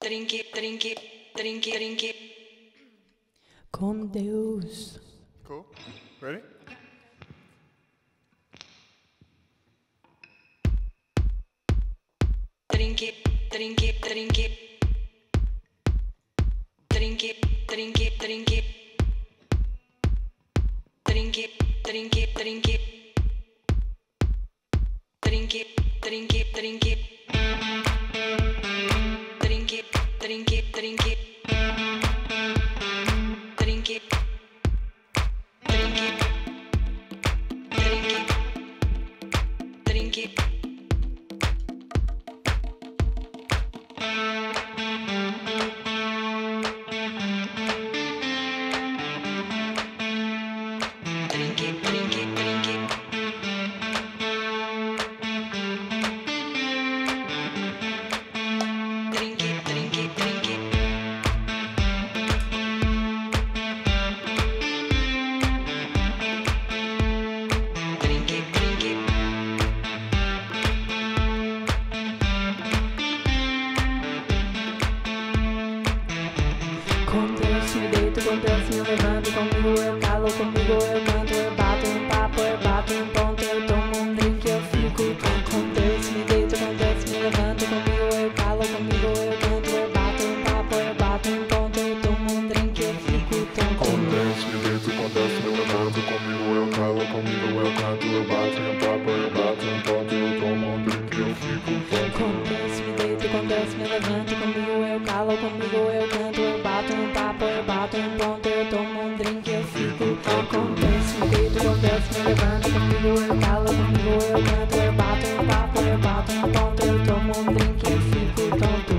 Drinkee. Com Deus. Cool. Ready? Drinkee. Com Deus me deito, com Deus me levanto, comigo eu calo, comigo eu canto, eu bato um papo, eu bato um ponto, eu tomo um drink, eu fico com Deus me deito, com Deus me levanto, comigo eu calo, comigo eu canto, eu bato um papo, eu bato um ponto, eu tomo um drink, eu fico com Deus me deito, com Deus me levanto, comigo eu calo, comigo eu canto, eu bato um papo, eu bato um ponto, eu tomo um drink, eu fico com Deus me deito, com Deus me levanto, comigo eu calo, comigo eu canto, eu bato um papo, eu bato um ponto, eu tomo um drink, eu fico com Deus me deito, com Deus me levanto, comigo eu calo, comigo eu canto, eu bato um papo, eu bato um ponto, eu tomo um drink, eu fico tonto.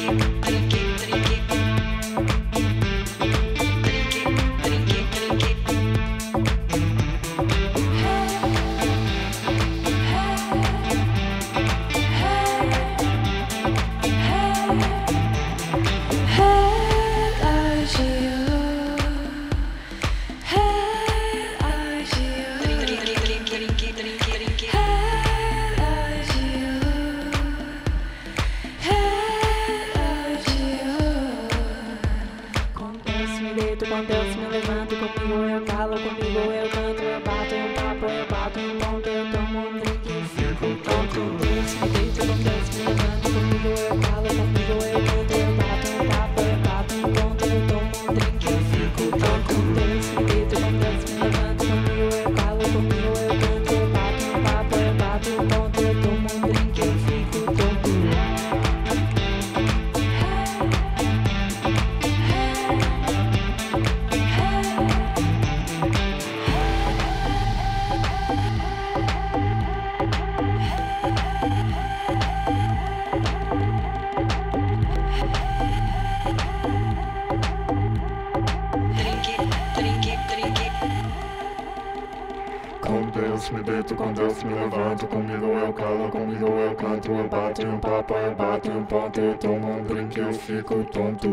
Com Deus me levanto, comigo eu calo, comigo eu canto, eu bato um papo, eu bato um ponto, eu tomo um drink, eu fico tonto. Com Deus me deito, com Deus me levanto, comigo eu calo, comigo eu canto, eu bato um papo, eu bato um ponto, eu tomo um drink, eu fico tonto. Com Deus me deito, com Deus me levanto, comigo eu calo, comigo eu canto, eu bato um papo, eu bato um ponto, eu tomo um drink, eu fico tonto. Com Deus me deito, com Deus me levanto, comigo eu calo, comigo eu canto, eu bato um papo, eu bato um ponto, eu tomo um drink, eu fico tonto.